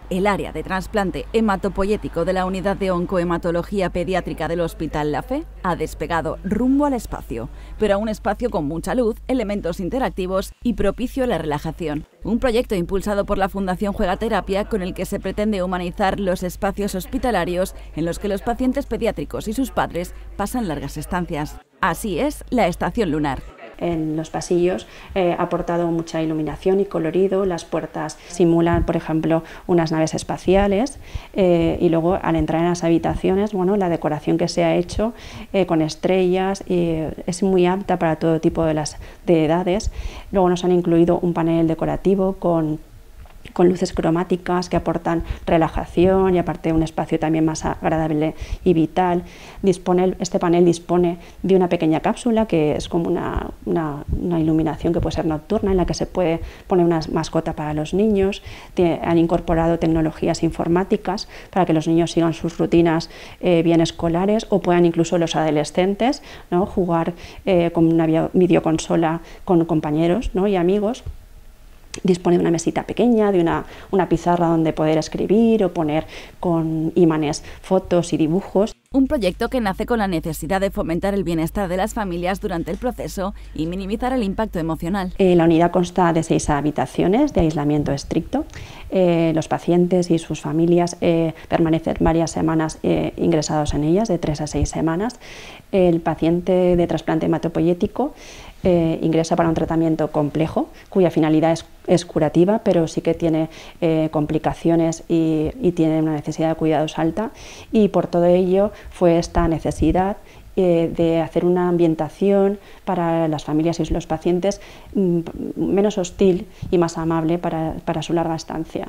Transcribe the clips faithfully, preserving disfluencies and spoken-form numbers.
El área de trasplante hematopoyético de la Unidad de Oncohematología Pediátrica del Hospital La Fe ha despegado rumbo al espacio, pero a un espacio con mucha luz, elementos interactivos y propicio a la relajación. Un proyecto impulsado por la Fundación Juegaterapia con el que se pretende humanizar los espacios hospitalarios en los que los pacientes pediátricos y sus padres pasan largas estancias. Así es la Estación Lunar. En los pasillos eh, ha aportado mucha iluminación y colorido, las puertas simulan, por ejemplo, unas naves espaciales eh, y luego al entrar en las habitaciones, bueno, la decoración que se ha hecho eh, con estrellas eh, es muy apta para todo tipo de, las, de edades. Luego nos han incluido un panel decorativo con con luces cromáticas que aportan relajación y aparte un espacio también más agradable y vital. Dispone, este panel dispone de una pequeña cápsula que es como una, una, una iluminación que puede ser nocturna en la que se puede poner una mascota para los niños. Tiene, han incorporado tecnologías informáticas para que los niños sigan sus rutinas eh, bien escolares o puedan incluso los adolescentes, ¿no?, jugar eh, con una videoconsola con compañeros, ¿no?, y amigos. Dispone de una mesita pequeña, de una, una pizarra donde poder escribir o poner con imanes fotos y dibujos. Un proyecto que nace con la necesidad de fomentar el bienestar de las familias durante el proceso y minimizar el impacto emocional. Eh, la unidad consta de seis habitaciones de aislamiento estricto. Eh, los pacientes y sus familias eh, permanecen varias semanas eh, ingresados en ellas, de tres a seis semanas. El paciente de trasplante hematopoyético eh, ingresa para un tratamiento complejo, cuya finalidad es, es curativa, pero sí que tiene eh, complicaciones y, y tiene una necesidad de cuidados alta, y por todo ello fue esta necesidad eh, de hacer una ambientación para las familias y los pacientes mm, menos hostil y más amable para, para su larga estancia.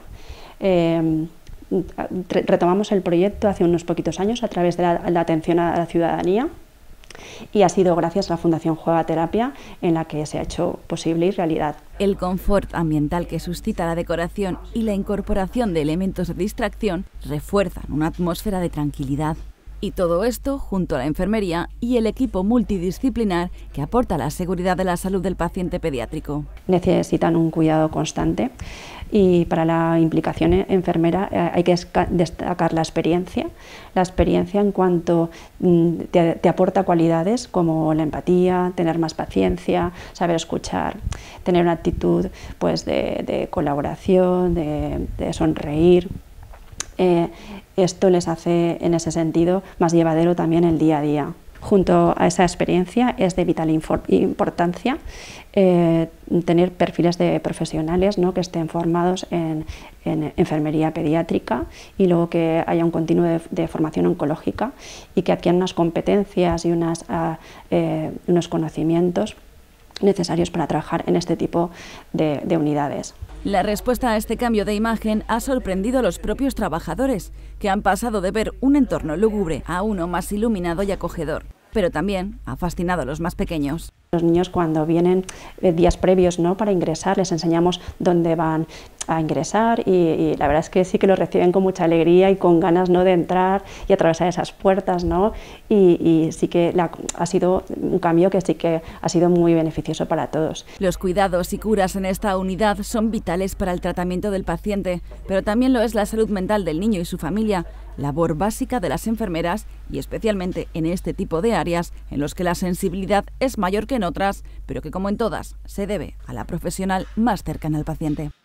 Eh, retomamos el proyecto hace unos poquitos años a través de la, la atención a la ciudadanía, y ha sido gracias a la Fundación Juegaterapia en la que se ha hecho posible y realidad. El confort ambiental que suscita la decoración y la incorporación de elementos de distracción refuerzan una atmósfera de tranquilidad. Y todo esto junto a la enfermería y el equipo multidisciplinar que aporta la seguridad de la salud del paciente pediátrico. Necesitan un cuidado constante y para la implicación enfermera eh, hay que destacar la experiencia. La experiencia en cuanto mm, te, te aporta cualidades como la empatía, tener más paciencia, saber escuchar, tener una actitud pues, de, de colaboración, de, de sonreír. Eh, esto les hace en ese sentido más llevadero también el día a día. Junto a esa experiencia es de vital importancia eh, tener perfiles de profesionales, ¿no?, que estén formados en, en enfermería pediátrica y luego que haya un continuo de, de formación oncológica y que adquieran unas competencias y unas, uh, eh, unos conocimientos necesarios para trabajar en este tipo de, de unidades. La respuesta a este cambio de imagen ha sorprendido a los propios trabajadores, que han pasado de ver un entorno lúgubre a uno más iluminado y acogedor, pero también ha fascinado a los más pequeños. Los niños cuando vienen eh, días previos, ¿no?, para ingresar, les enseñamos dónde van a ingresar y, y la verdad es que sí que lo reciben con mucha alegría y con ganas, ¿no?, de entrar y atravesar esas puertas, ¿no?, y, y sí que la, ha sido un cambio que sí que ha sido muy beneficioso para todos. Los cuidados y curas en esta unidad son vitales para el tratamiento del paciente, pero también lo es la salud mental del niño y su familia, labor básica de las enfermeras y especialmente en este tipo de áreas en los que la sensibilidad es mayor que en otras, pero que como en todas se debe a la profesional más cercana al paciente.